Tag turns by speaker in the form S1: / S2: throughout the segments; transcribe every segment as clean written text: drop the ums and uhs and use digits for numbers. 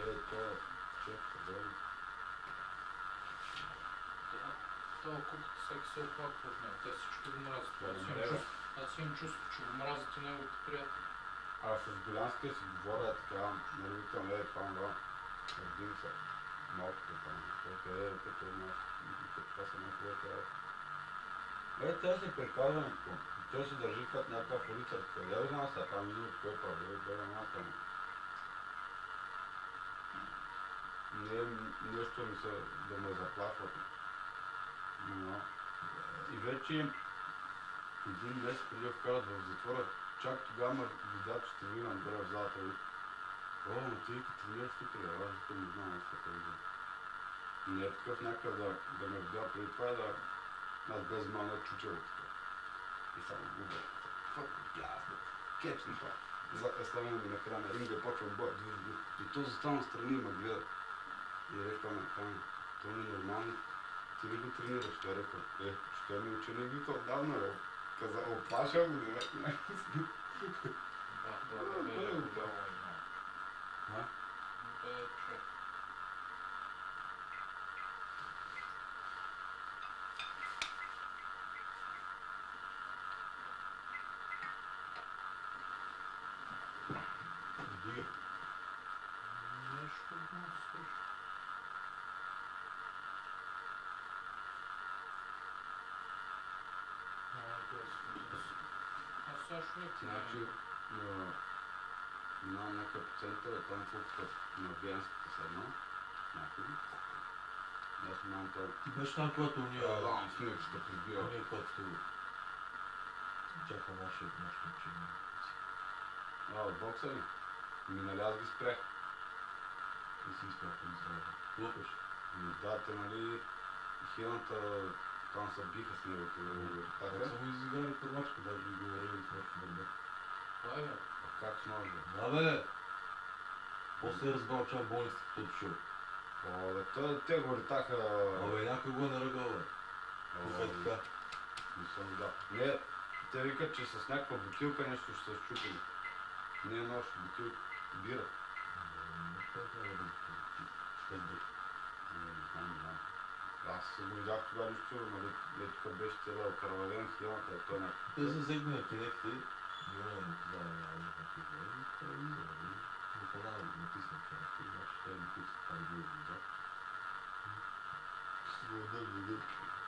S1: то чефка, бе.
S2: Това куката всеки се оплаква от него. Те всички го мразят. Аз имам чувство, че го мразят и неговите приятели.
S1: А с Голянския си говоря така, нали викам, това, родим се. Малкото там, защото като това са някакво трябва. Те се приказваме, той се държи като някакъв улицар, къде знам са, там има кое прави, бе, малка му. Нещо ми се да ме заплахват. Но и вече един месец преди да вкарат в затвора, чак тогава ме видя, че те видам горе в залата. Но ти като влияш тук, аз зато не знам какво това. Не е такъв някакъв да ме видя преди това да аз без мална чучело така. И само губя. Ясно. Кепс на това. Славяне ми накрая на ринга, почвам бой. И то застана страни ме гледа. И рекваме, то не е нормално. Ти ли го тренираш? Той реква, що ми ученик вика отдавна, бе. Каза, оплашал го, не. Значи, минавам някакъв по центъра, там на Виенската седна, някъде. Аз минавам това.
S3: Ти беше там, когато уния...
S1: Лам, снимък ще прибива.
S3: Уния, когато чака нашия ученик.
S1: От бокса ли? Нали аз ги спрях.
S3: Не си изпрях да изразя. Лъпаш?
S1: Да, те нали хилната там се биха с него.
S3: Аз съм изиграли първачка, даже ги говорили с нещо бърбе.
S2: Това е?
S1: Как с нож, бе?
S3: Да, бе! После разбрал, че в болницата като отшил.
S1: Те го летаха...
S3: Абе, някой го е наръгал, бе. Така.
S1: Не съм видял. Не, те викат, че с някаква бутилка нещо ще се счупили. Не е нож, бутилка, бира. Не знам. Аз го видях тогава нищо, нали, тук беше целият окървавен хилната, той някакъв.
S3: Те са взегли на кинеките, имаме наказание на някакви време, и това е нападава да натисна кинеките, значи той натисна там ги отвиза. Свобода.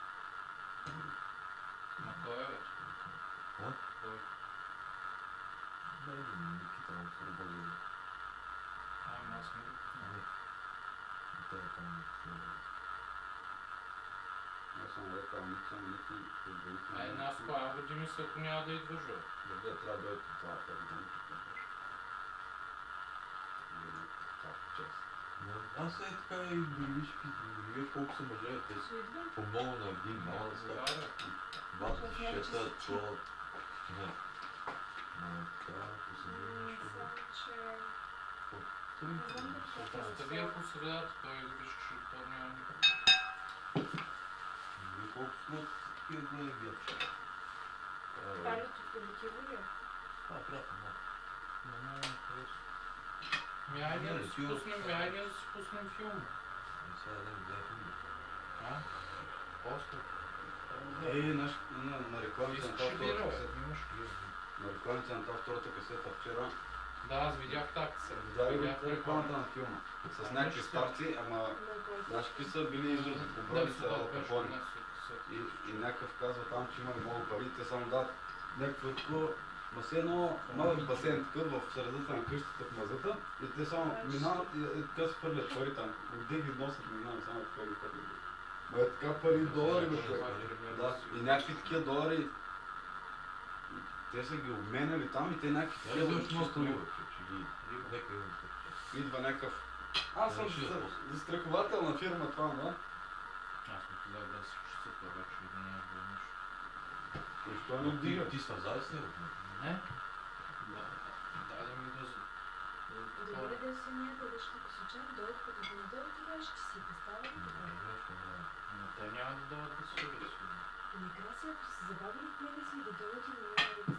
S2: На кой е вече?
S3: А?
S2: Кой?
S3: Да, Никита му се работи.
S2: Аз не го познавам.
S3: Той е там
S1: Аз съм рекал, никой.
S2: Аз коя години се, ако няма да идваш, бе?
S1: Добре, трябва да дойде това,
S3: Аз е така и виж колко са мъже, те са по-много на един малък скак. 26-та, това... Не. Така, посъди нещо.
S2: Остави я по средата, той виж, че това няма никакво.
S3: Колко сме от такива големи вятче.
S4: Това ли ти полетива ли?
S3: Това е приятно, да.
S2: Не е интересно. Айде да си пуснем филма.
S3: Сега да ми гледа филма.
S2: А? После?
S1: На рекламите на тази втората касета. На рекламите на тази втората касета вчера.
S2: Да, аз видях так се.
S1: Видя ли рекламата на филма? С някакви старци, ама знаеш какви са били изрази, поброни са алкапони. И някакъв казва там, че има много пари, те само дадат някакво такова, ма се едно малък басейн такъв в средата на къщата в мазата и те само минават и така се хвърлят пари там. Отде ги носят, не знам, само така ги хвърлят. Ма е така пари, долари, бе, човек. Да, и някакви такива долари, те са ги обменяли там и те някакви такива чисто идва някакъв. Аз съм застраховател на фирма това, да?
S2: Аз му казах да си чувствата, вече и да няма да нещо.
S1: И що не вдига?
S3: Ти свързали с него?
S2: Не? Да ми да...
S4: Добре да се някъде, защото се чак дойдат, като да не дойдат, тогава ще си представя.
S2: Но те няма да дойдат да се увесят.
S4: Накрая се, ако се забавили в мене си да дойдат и да няма да